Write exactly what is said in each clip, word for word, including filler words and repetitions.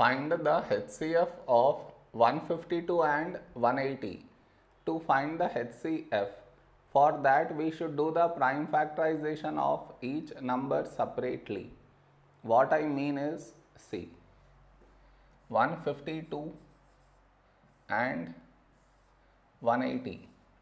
Find the H C F of one fifty-two and one eighty. To find the H C F, for that we should do the prime factorization of each number separately. What I mean is, see, one fifty-two and one eighty.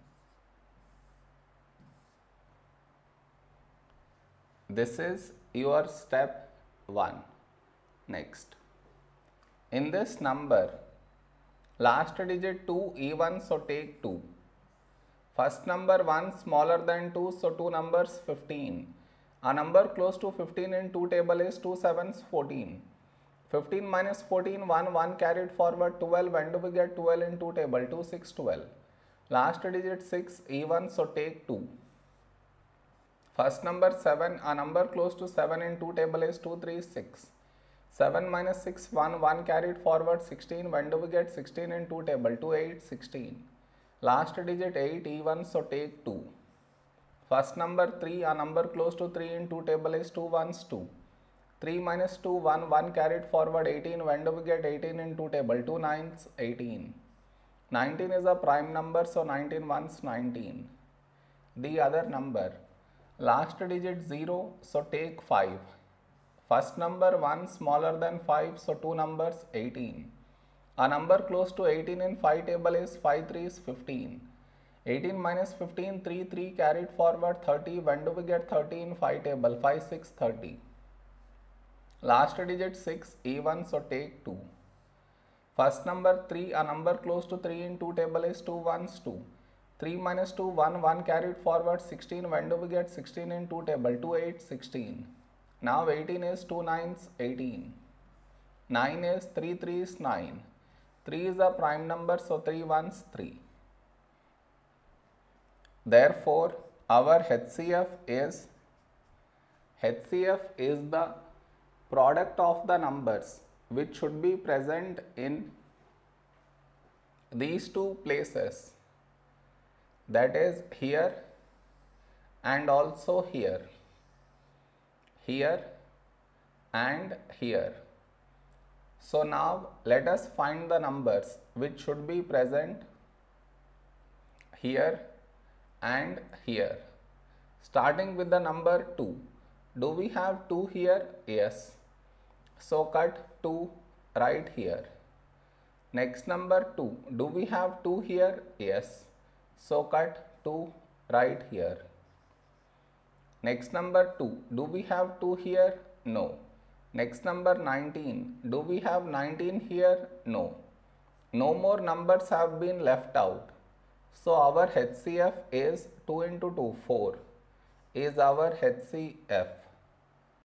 This is your step one. Next, in this number, last digit two even, so take two. First number one smaller than two, so two numbers fifteen. A number close to fifteen in two table is two sevens fourteen. fifteen minus fourteen, one, one carried forward twelve. When do we get twelve in two table? two, six, twelve. Last digit six even, so take two. First number seven, a number close to seven in two table is two, three, six. seven minus six, one, one carried forward sixteen. When do we get sixteen in two table? two, eight, sixteen. Last digit eight even, so take two. First number three, a number close to three in two table is two ones, two. three minus two, one, one carried forward eighteen. When do we get eighteen in two table? two nines, eighteen. nineteen is a prime number, so nineteen ones, nineteen. The other number, last digit zero, so take five. First number one smaller than five, so two numbers eighteen. A number close to eighteen in five table is five threes, fifteen. eighteen minus fifteen, three, three carried forward thirty. When do we get thirty in five table? five, six, thirty. Last digit six even, so take two. First number three, a number close to three in two table is two ones, two. three minus two, one, one carried forward sixteen. When do we get sixteen in two table? two, eight, sixteen. Now eighteen is two nines, eighteen. nine is three threes, nine. three is a prime number, so three ones, three. Therefore, our H C F is, H C F is the product of the numbers which should be present in these two places, that is here and also here, here and here. So now let us find the numbers which should be present here and here. Starting with the number two. Do we have two here? Yes. So cut two right here. Next number two. Do we have two here? Yes. So cut two right here. Next number two. Do we have two here? No. Next number nineteen. Do we have nineteen here? No. No more numbers have been left out. So our H C F is two into two, four is our H C F.